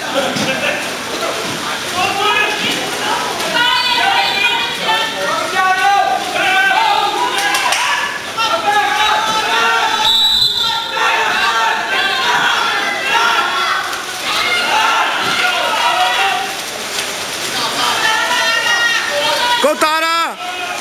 Kom Tara!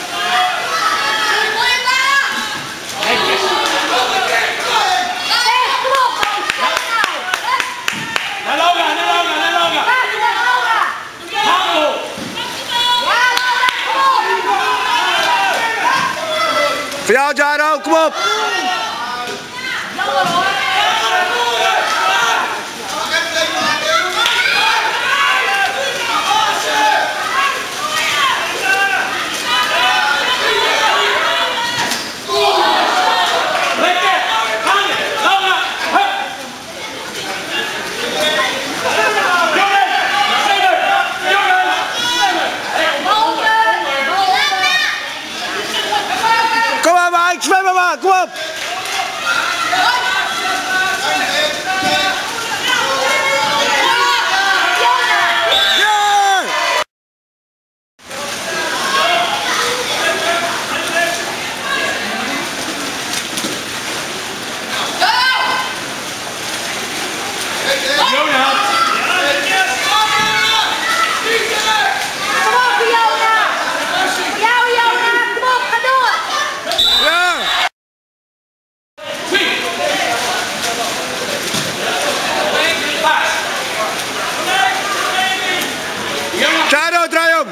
Voor jou, Jaro, kom op! Kom maar, Mike, zwemmen maar, kom op! Jaro, draai om!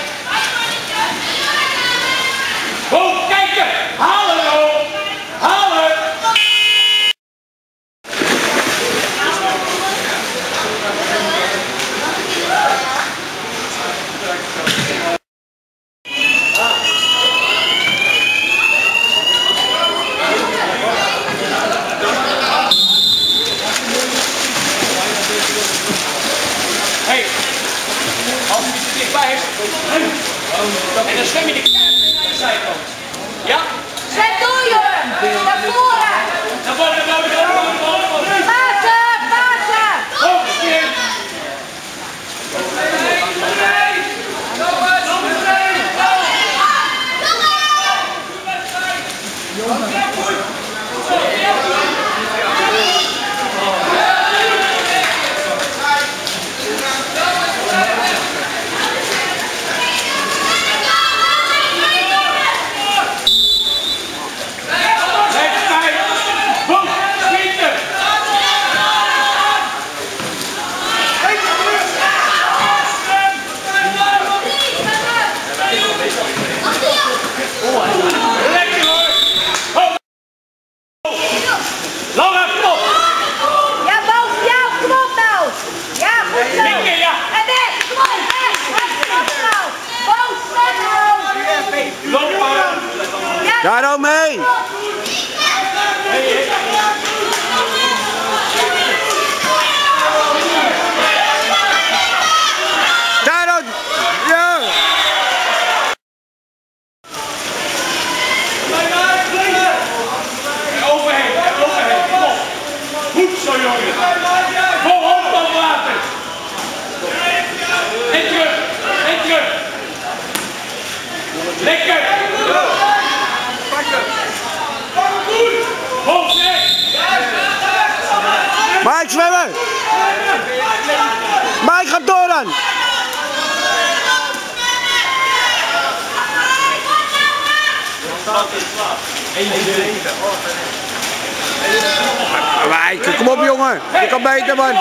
Kom, kijken! Halen, joh! Halen! Hey! Als hij er dichtbij is, en dan zwem je de kaart naar de zijkant. Ja? Zet door, jongen! Naar voren! Naar voren, naar voren, naar voren, naar voren! Pasen! Pasen! Kom, keer! Jaro mee! Jaro! Ja! Overheen, overheen, kom op! Goed zo, jongen! Vol hoofd boven water! En terug, en terug! Lekker! Mike, zwemmen! Mike, ga door dan! Mike, kom op jongen! Je kan beter man!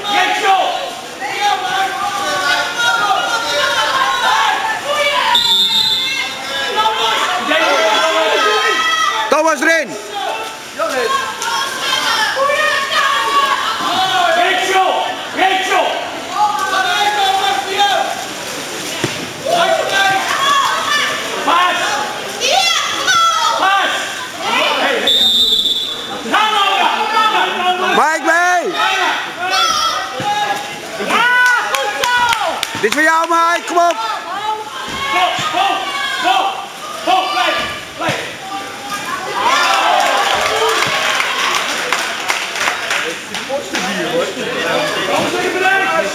Thomas erin! Mike mee! Ja, goed zo! Dit is voor jou Mike, kom op! Blijf! Blijf! Het is de hier hoor.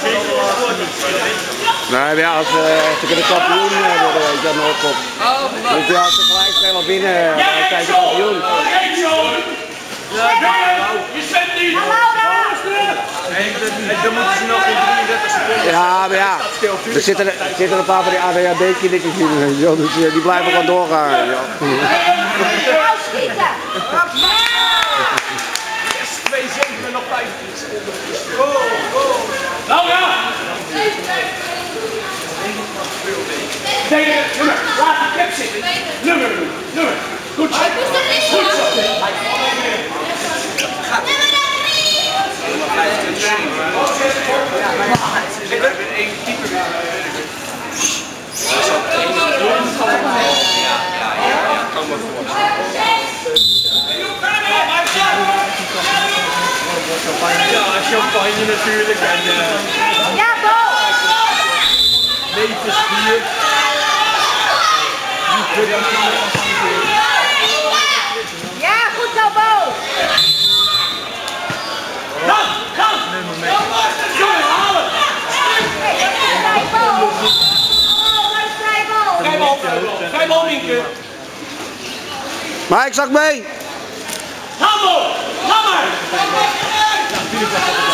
Nee, maar ja, als ze kunnen kampioen worden, weet je, dan Noordkop. Dus ja, als ze gelijk spelen binnen, dan zijn ze kampioen. Je zwemt niet! Dan moeten ze nog in 33 seconden. Ja, maar ja, er zitten een paar van die ADHD-kindertjes in, dus die blijven gewoon doorgaan. Ja. Nou schieten! 2-7 en nog 15 seconden. Laura! Tegen nummer, laat die cap zitten. Nummer. Goed zo. Goed zo. Ja, champagne natuurlijk en Ja, Bo! levensbier. Ja, goed zo, Bo! Gaan! Jongen, halen! Vrijbal! Vrijbal! Vrijbal, Minke! Maar ik zak mee! Hamel! Hammer!